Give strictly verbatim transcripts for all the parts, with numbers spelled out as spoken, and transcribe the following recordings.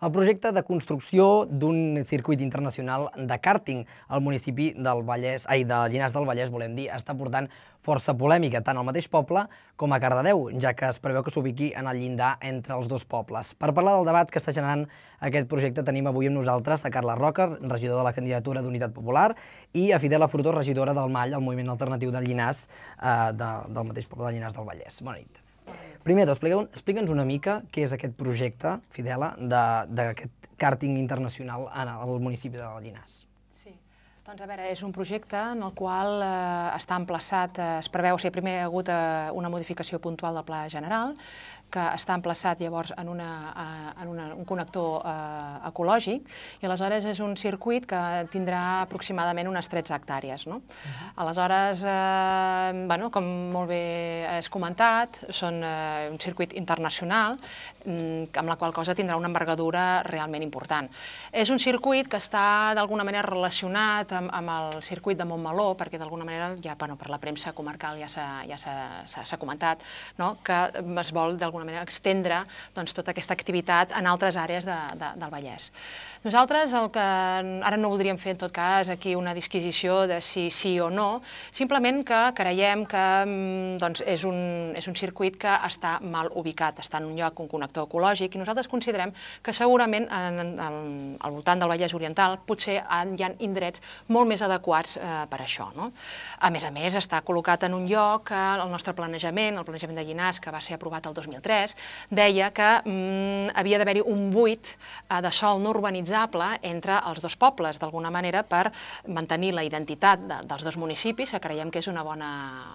El projecte de construcció d'un circuit internacional de kàrting al municipi del Vallès, ai, de Llinars del Vallès, volem dir, està portant força polèmica tant al mateix poble com a Cardedeu, ja que es preveu que s'ubiqui en el llindar entre els dos pobles. Per parlar del debat que està generant aquest projecte tenim avui amb nosaltres a Carla Roca, regidor de la candidatura d'Unitat Popular, i a Fidela Frutos, regidora del Mall, el moviment alternatiu del Llinars, eh, de, del mateix poble de Llinars del Vallès. Bona nit. Primer de tot, explica'ns una mica què és aquest projecte, Fidela, d'aquest kàrting internacional al municipi de Llinars. Sí, doncs a veure, és un projecte en el qual eh, està emplaçat, eh, es preveu, o sigui, primer hi ha hagut eh, una modificació puntual del pla general, que està emplaçat llavors en, una, en una, un connector eh, ecològic, i aleshores és un circuit que tindrà aproximadament unes tretze hectàrees. No? Uh-huh. Aleshores, eh, bueno, com molt bé has comentat, són eh, un circuit internacional, amb la qual cosa tindrà una envergadura realment important. És un circuit que està d'alguna manera relacionat amb, amb el circuit de Montmeló, perquè d'alguna manera, ja, bueno, per la premsa comarcal ja s'ha ja s'ha comentat, no? Que es vol d'alguna manera extendre doncs, tota aquesta activitat en altres àrees de, de, del Vallès. Nosaltres el que ara no voldríem fer en tot cas aquí una disquisició de si sí o no, simplement que creiem que doncs, és, un, és un circuit que està mal ubicat, està en un lloc, un connector ecològic, i nosaltres considerem que segurament en, en, en, al voltant del Vallès Oriental potser hi ha indrets molt més adequats eh, per això. No? A més a més, està col·locat en un lloc que el nostre planejament, el planejament de Llinars, que va ser aprovat el dos mil tres, deia que mm, havia d'haver-hi un buit eh, de sòl no urbanitzable entre els dos pobles, d'alguna manera per mantenir la identitat de, dels dos municipis, que creiem que és una bona...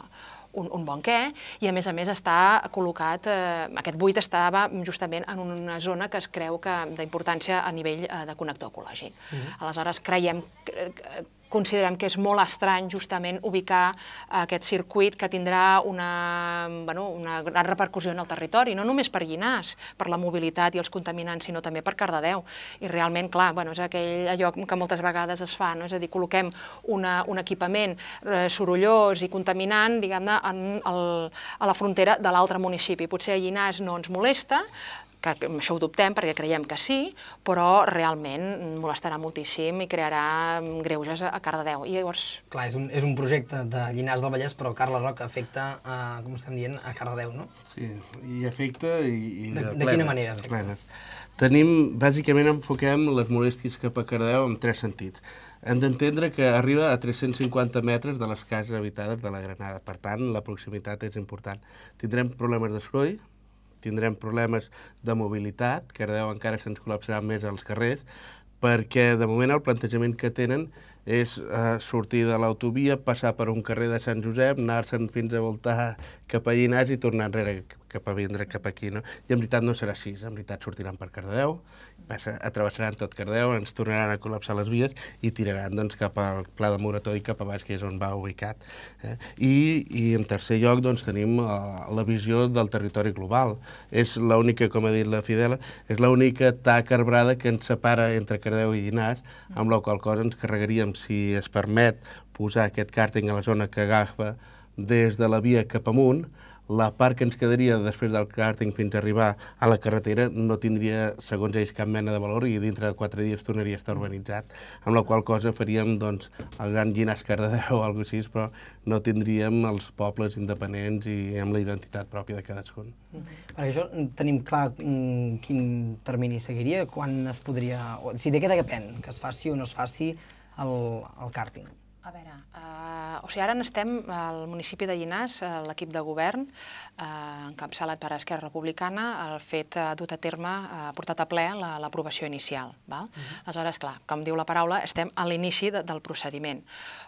Un, un bon què, i a més a més està col·locat, eh, aquest buit estava justament en una zona que es creu que d'importància a nivell eh, de connector ecològic. Uh-huh. Aleshores creiem, considerem que és molt estrany justament ubicar aquest circuit que tindrà una, bueno, una gran repercussió en el territori, no només per Llinars, per la mobilitat i els contaminants, sinó també per Cardedeu. I realment, clar, bueno, és aquell allò que moltes vegades es fa, no? És a dir, col·loquem una, un equipament eh, sorollós i contaminant, diguem-ne, a la frontera de l'altre municipi. Potser a Llinars no ens molesta, que això ho dubtem perquè creiem que sí, però realment molestarà moltíssim i crearà greuges a Cardedeu. I llavors... Clar, és un, és un projecte de Llinars del Vallès, però Carla Roca afecta, eh, com estem dient, a Cardedeu, no? Sí, i afecta i... i de, de, plenes, quina manera afecta? Plenes. Tenim, bàsicament enfoquem les molèsties cap a Cardedeu en tres sentits. Hem d'entendre que arriba a tres-cents cinquanta metres de les cases habitades de la Granada. Per tant, la proximitat és important. Tindrem problemes de soroll, tindrem problemes de mobilitat, Cardedeu encara se'ns col·lapsarà més als carrers, perquè de moment el plantejament que tenen és eh, sortir de l'autovia, passar per un carrer de Sant Josep, anar-se'n fins a voltar cap a Llinars i tornar enrere cap a vindre cap aquí. No? I en veritat no serà així, en veritat sortiran per Cardedeu, travessaran tot Cardedeu, ens tornaran a col·lapsar les vies i tiraran doncs, cap al Pla de Morató i cap a baix, que és on va ubicat. Eh? I, I en tercer lloc doncs, tenim uh, la visió del territori global. És l'única, com ha dit la Fidela, és l'única taca arbrada que ens separa entre Cardedeu i Llinars, amb la qual cosa ens carregaríem, si es permet posar aquest càrting a la zona que agafa des de la via cap amunt, la part que ens quedaria després del càrting fins a arribar a la carretera no tindria, segons ells, cap mena de valor i dintre de quatre dies tornaria a estar urbanitzat, amb la qual cosa faríem doncs, el gran Llinars Cardedeu o alguna cosa així, però no tindríem els pobles independents i amb la identitat pròpia de cadascun. Perquè això tenim clar quin termini seguiria, quan es podria... O sigui, de què depèn que es faci o no es faci el, el càrting? A veure, eh, o sigui, ara estem al municipi de Llinars, l'equip de govern, eh, encapçalat per Esquerra Republicana, el fet eh, dut a terme, ha eh, portat a ple l'aprovació inicial. Val? Uh-huh. Aleshores, clar, com diu la paraula, estem a l'inici de, del procediment.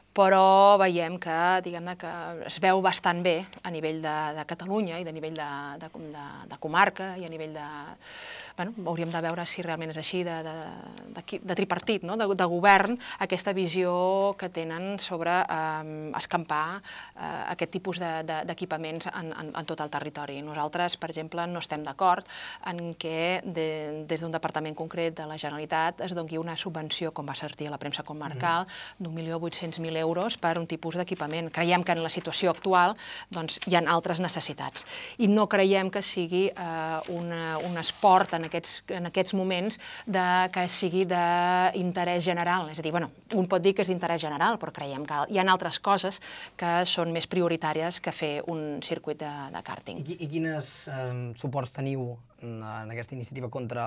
Però veiem que, diguem-ne, que es veu bastant bé a nivell de, de Catalunya i de nivell de, de, de, de comarca i a nivell de... Bueno, hauríem de veure si realment és així, de, de, de, de tripartit, no? de, de govern, aquesta visió que tenen sobre eh, escampar aquest tipus d'equipaments en tot el territori. Nosaltres, per exemple, no estem d'acord en què des d'un departament concret de la Generalitat es doni una subvenció, com va sortir a la premsa comarcal, d'un milió vuit-cents mil euros per un tipus d'equipament. Creiem que en la situació actual hi ha altres necessitats. I no creiem que sigui un esport en aquests moments que sigui d'interès general. És a dir, un pot dir que és d'interès general, però creiem que hi ha altres coses que són més prioritàries que fer un circuit de kàrting. I quins suports teniu en aquesta iniciativa contra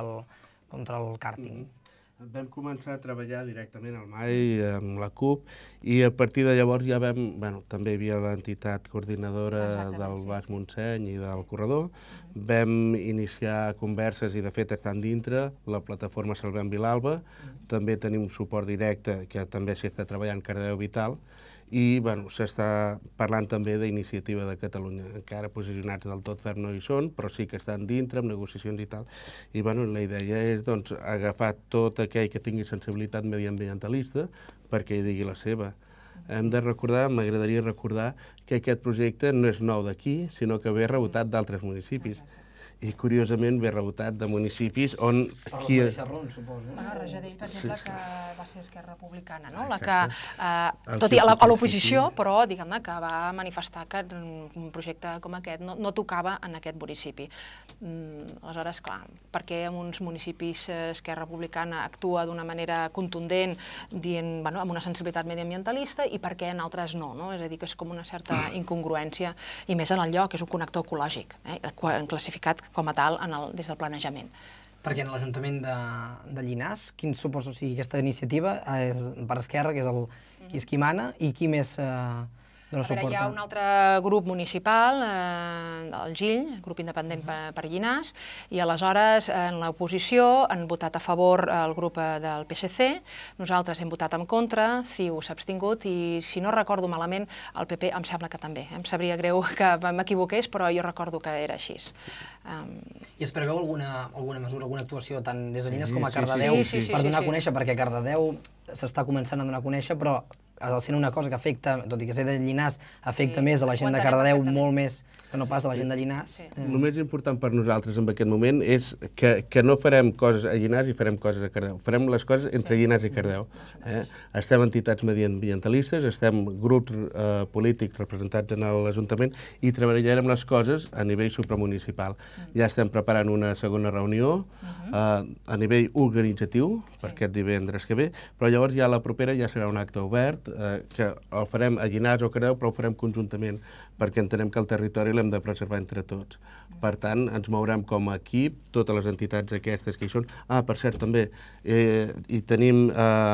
el kàrting? Vam començar a treballar directament al M A I amb la C U P i a partir de llavors ja vam, bueno, també hi havia l'entitat coordinadora del Baix Montseny i del corredor, vam iniciar converses i de fet estan dintre la plataforma Salvem Vilalba, també tenim un suport directe que també s'hi està treballant Cardedeu Vital i s'està parlant també d'iniciativa de Catalunya. Encara posicionats del tot ferm no hi són, però sí que estan dintre, amb negociacions i tal. I la idea és agafar tot aquell que tingui sensibilitat mediambientalista perquè hi digui la seva. Hem de recordar, m'agradaria recordar, que aquest projecte no és nou d'aquí, sinó que ve rebotat d'altres municipis. I, curiosament, ve rebotat de municipis on... Per les mateixes raons, suposo. Bueno, Rajadell, per exemple, que va ser Esquerra Republicana, no? La que, tot i a l'oposició, però, diguem-ne, que va manifestar que un projecte com aquest no tocava en aquest municipi. Aleshores, clar, per què en uns municipis Esquerra Republicana actua d'una manera contundent, dient, bueno, amb una sensibilitat mediambientalista, i per què en altres no, no? És a dir, que és com una certa incongruència, i més en el lloc, és un connector ecològic, classificat com a tal des del planejament. Perquè en l'Ajuntament de Llinars, quins suports, o sigui, aquesta iniciativa és per Esquerra, que és qui mana, i qui més dona suport? Hi ha un altre grup municipal, el Gill, grup independent per Llinars, i aleshores en l'oposició han votat a favor el grup del P S C, nosaltres hem votat en contra, C I U s'ha abstingut i, si no recordo malament, el P P em sembla que també. Em sabria greu que m'equivoqués, però jo recordo que era així. I es preveu alguna mesura, alguna actuació tant des de Llinars com a Cardedeu per donar a conèixer, perquè Cardedeu s'està començant a donar a conèixer, però sent una cosa que afecta, tot i que ser de Llinars, afecta més a la gent de Cardedeu, molt més que no pas a la gent de Llinars. El més important per nosaltres en aquest moment és que no farem coses a Llinars i farem coses a Cardedeu. Farem les coses entre Llinars i Cardedeu. Estem entitats mediambientalistes, estem grups polítics representats en l'Ajuntament i treballarem les coses a nivell supramunicipal. Ja estem preparant una segona reunió a nivell organitzatiu per aquest divendres que ve, però llavors ja la propera ja serà un acte obert que el farem a Llinars o Cardedeu, però ho farem conjuntament perquè entenem que el territori l'hem de preservar entre tots. Per tant, ens mourem com a equip, totes les entitats aquestes que hi són. Ah, per cert, també, hi tenim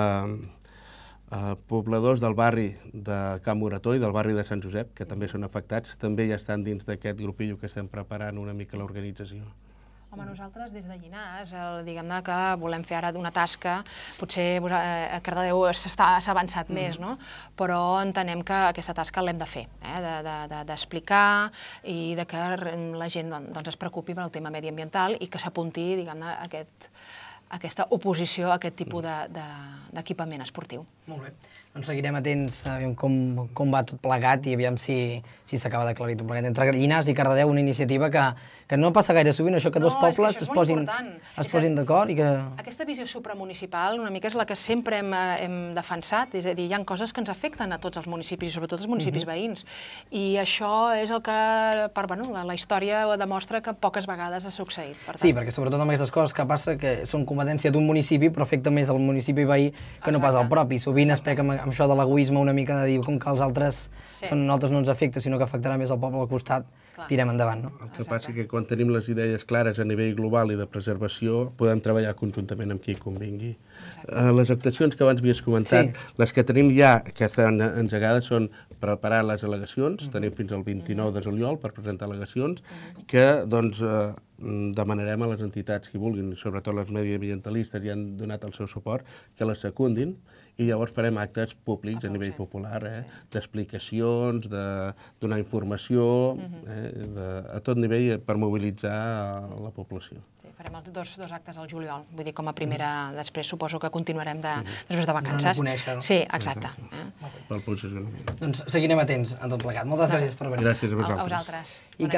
pobladors del barri de Can Morató i del barri de Sant Josep, que també són afectats, també ja estan dins d'aquest grupillo que estem preparant una mica l'organització. Home, nosaltres des de Llinars, diguem-ne que volem fer ara una tasca, potser a Cardedeu s'ha avançat més, no? Però entenem que aquesta tasca l'hem de fer, d'explicar i que la gent es preocupi pel tema mediambiental i que s'apunti, diguem-ne, aquesta oposició a aquest tipus d'equipament esportiu. Molt bé. Doncs seguirem atents a com va tot plegat i aviam si s'acaba d'aclarir tot plegat. Entre Llinars i Cardedeu, una iniciativa que no passa gaire sovint, això que dos pobles es posin d'acord i que... Aquesta visió supramunicipal una mica és la que sempre hem defensat, és a dir, hi ha coses que ens afecten a tots els municipis, sobretot els municipis veïns, i això és el que, la història demostra que poques vegades ha succeït. Sí, perquè sobretot amb aquestes coses que passa que són competència d'un municipi però afecta més al municipi veí que no pas al propi. Sovint es peca amb això de l'egoisme una mica de dir com que els altres nosaltres no ens afecta sinó que afectarà més al poble al costat, tirem endavant. El que passa que quan tenim les idees clares a nivell global i de preservació podem treballar conjuntament amb qui convingui. Les actuacions que abans havies comentat, les que tenim ja que estan engegades són preparar les al·legacions, tenim fins al vint-i-nou de juliol per presentar al·legacions, que doncs demanarem a les entitats que vulguin, sobretot les mediambientalistes i han donat el seu suport, que les secundin i llavors farem actes públics a nivell popular, d'explicacions, de donar informació, a tot nivell per mobilitzar la població. farem els dos, dos actes al juliol, vull dir, com a primera, després suposo que continuarem de, després de vacances. Anant a conèixer. Sí, exacte. Pel posicionament. Doncs seguirem atents en tot plegat. Moltes gràcies per venir. Gràcies a A vosaltres. vosaltres. I que